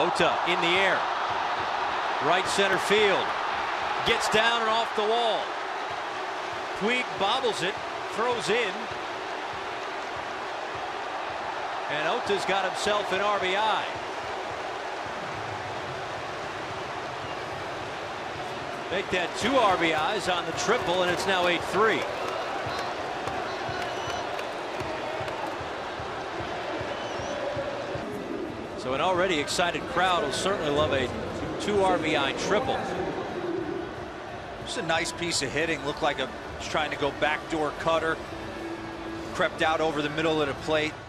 Ohta in the air. Right center field. Gets down and off the wall. Puig bobbles it. Throws in. And Ohta's got himself an RBI. Make that 2 RBIs on the triple, and it's now 8-3. So an already excited crowd will certainly love a 2 RBI triple. Just a nice piece of hitting. Looked like he's trying to go backdoor cutter. Crept out over the middle of the plate.